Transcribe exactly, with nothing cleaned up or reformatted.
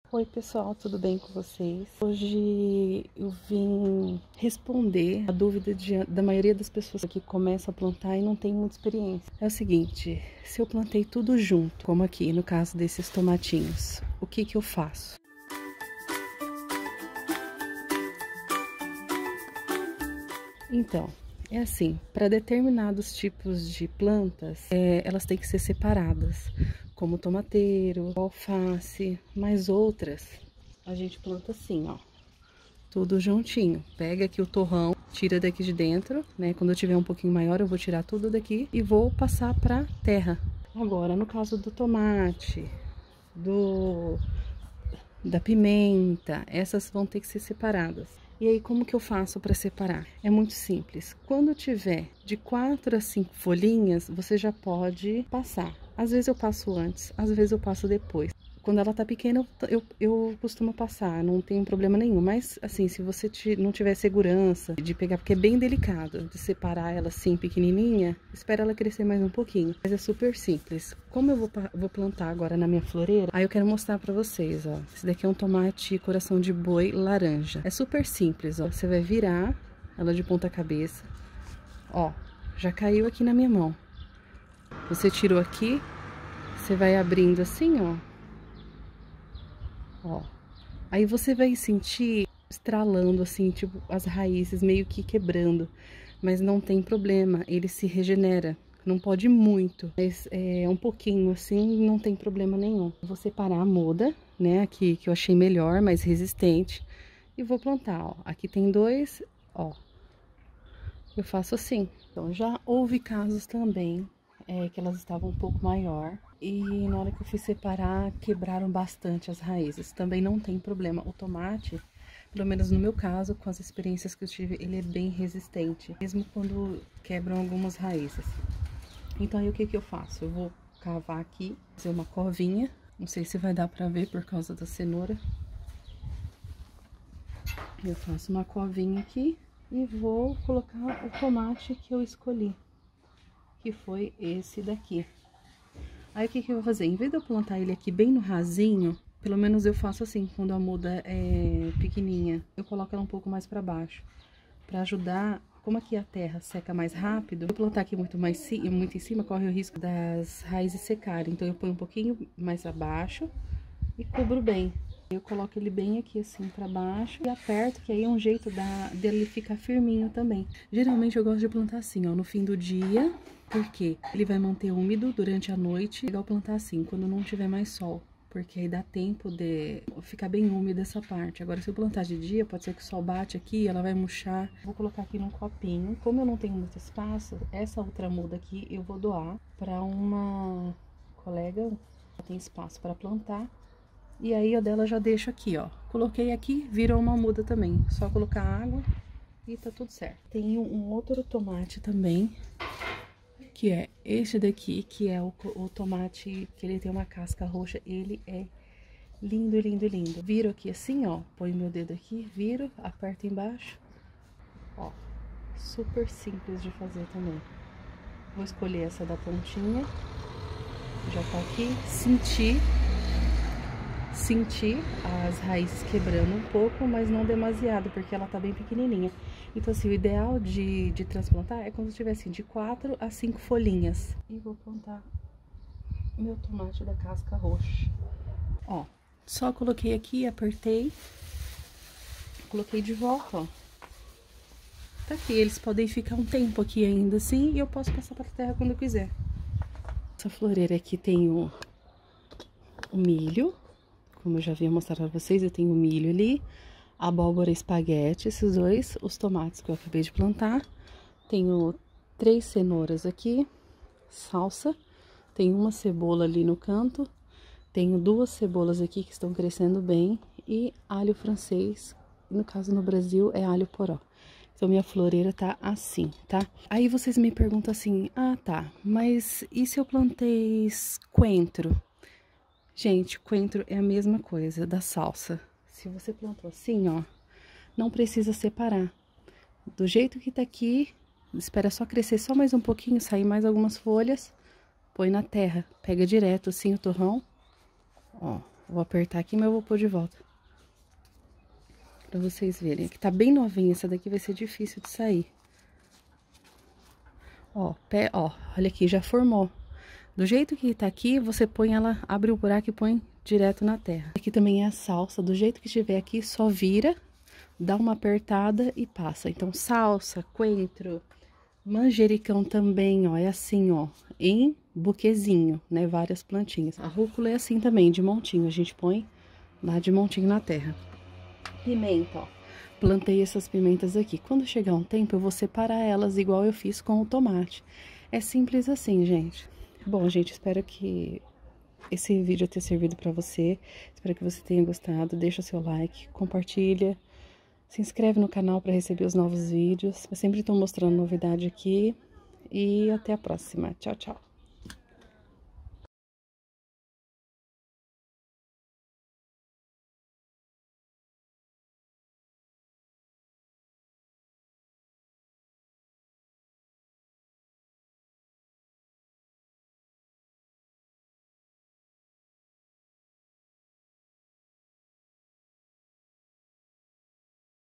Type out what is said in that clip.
Oi pessoal, tudo bem com vocês? Hoje eu vim responder a dúvida de, da maioria das pessoas que começam a plantar e não tem muita experiência. É o seguinte, se eu plantei tudo junto, como aqui no caso desses tomatinhos, o que que eu faço? Então, é assim, para determinados tipos de plantas, é, elas têm que ser separadas, como tomateiro, alface, mas outras a gente planta assim, ó, tudo juntinho. Pega aqui o torrão, tira daqui de dentro, né? Quando eu tiver um pouquinho maior, eu vou tirar tudo daqui e vou passar para terra. Agora, no caso do tomate, do da pimenta, essas vão ter que ser separadas. E aí, como que eu faço para separar? É muito simples. Quando tiver de quatro a cinco folhinhas, você já pode passar. Às vezes eu passo antes, às vezes eu passo depois. Quando ela tá pequena, eu, eu, eu costumo passar, não tem problema nenhum. Mas, assim, se você te, não tiver segurança de pegar, porque é bem delicado de separar ela assim, pequenininha, espera ela crescer mais um pouquinho. Mas é super simples. Como eu vou, vou plantar agora na minha floreira, aí eu quero mostrar pra vocês, ó. Esse daqui é um tomate coração de boi laranja. É super simples, ó. Você vai virar ela de ponta cabeça. Ó, já caiu aqui na minha mão. Você tirou aqui, você vai abrindo assim, ó. Ó, aí você vai sentir estralando assim, tipo, as raízes meio que quebrando, mas não tem problema, ele se regenera. Não pode muito, mas é um pouquinho assim, não tem problema nenhum. Vou separar a muda, né, aqui que eu achei melhor, mais resistente, e vou plantar, ó. Aqui tem dois, ó. Eu faço assim. Então, já houve casos também é, que elas estavam um pouco maior. E na hora que eu fui separar, quebraram bastante as raízes. Também não tem problema. O tomate, pelo menos no meu caso, com as experiências que eu tive, ele é bem resistente. Mesmo quando quebram algumas raízes. Então aí o que que eu faço? Eu vou cavar aqui, fazer uma covinha. Não sei se vai dar pra ver por causa da cenoura. Eu faço uma covinha aqui e vou colocar o tomate que eu escolhi. Que foi esse daqui. Aí o que que eu vou fazer? Em vez de eu plantar ele aqui bem no rasinho, pelo menos eu faço assim, quando a muda é pequenininha, eu coloco ela um pouco mais pra baixo, pra ajudar, como aqui a terra seca mais rápido, se eu plantar aqui muito, mais, muito em cima, corre o risco das raízes secarem, então eu ponho um pouquinho mais abaixo e cubro bem. Eu coloco ele bem aqui assim pra baixo e aperto, que aí é um jeito da, dele ficar firminho também. Geralmente eu gosto de plantar assim, ó, no fim do dia, porque ele vai manter úmido durante a noite. É legal plantar assim, quando não tiver mais sol, porque aí dá tempo de ficar bem úmida essa parte. Agora, se eu plantar de dia, pode ser que o sol bate aqui, ela vai murchar. Vou colocar aqui num copinho. Como eu não tenho muito espaço, essa outra muda aqui eu vou doar pra uma colega, ela tem espaço para plantar. E aí a dela já deixo aqui, ó. Coloquei aqui, virou uma muda também. Só colocar água e tá tudo certo. Tem um outro tomate também, que é este daqui, que é o, o tomate que ele tem uma casca roxa. Ele é lindo, lindo, lindo. Viro aqui assim, ó. Põe meu dedo aqui, viro, aperto embaixo. Ó, super simples de fazer também. Vou escolher essa da pontinha. Já tá aqui. Sentir. Sentir as raízes quebrando um pouco, mas não demasiado, porque ela tá bem pequenininha. Então, assim, o ideal de, de transplantar é quando tiver, assim, de quatro a cinco folhinhas. E vou plantar meu tomate da casca roxa. Ó, só coloquei aqui, apertei, coloquei de volta, ó. Tá aqui, eles podem ficar um tempo aqui ainda, assim, e eu posso passar pra terra quando eu quiser. Essa floreira aqui tem o, o milho. Como eu já havia mostrado pra vocês, eu tenho milho ali, abóbora, espaguete, esses dois, os tomates que eu acabei de plantar. Tenho três cenouras aqui, salsa, tem uma cebola ali no canto, tenho duas cebolas aqui que estão crescendo bem e alho francês, no caso no Brasil é alho poró. Então, minha floreira tá assim, tá? Aí vocês me perguntam assim, ah, tá, mas e se eu plantei coentro? Gente, coentro é a mesma coisa da salsa. Se você plantou assim, ó, não precisa separar. Do jeito que tá aqui, espera só crescer só mais um pouquinho, sair mais algumas folhas, põe na terra. Pega direto assim o torrão, ó, Vou apertar aqui, mas eu vou pôr de volta. Pra vocês verem. Aqui tá bem novinha, essa daqui vai ser difícil de sair. Ó, pé, ó, olha aqui, já formou. Do jeito que tá aqui, você põe ela, abre o buraco e põe direto na terra. Aqui também é a salsa, do jeito que estiver aqui, só vira, dá uma apertada e passa. Então, salsa, coentro, manjericão também, ó, é assim, ó, em buquezinho, né, várias plantinhas. A rúcula é assim também, de montinho, a gente põe lá de montinho na terra. Pimenta, ó, plantei essas pimentas aqui. Quando chegar um tempo, eu vou separar elas igual eu fiz com o tomate. É simples assim, gente. Bom, gente, espero que esse vídeo tenha servido pra você. Espero que você tenha gostado. Deixa o seu like, compartilha. Se inscreve no canal para receber os novos vídeos. Eu sempre estou mostrando novidade aqui. E até a próxima. Tchau, tchau.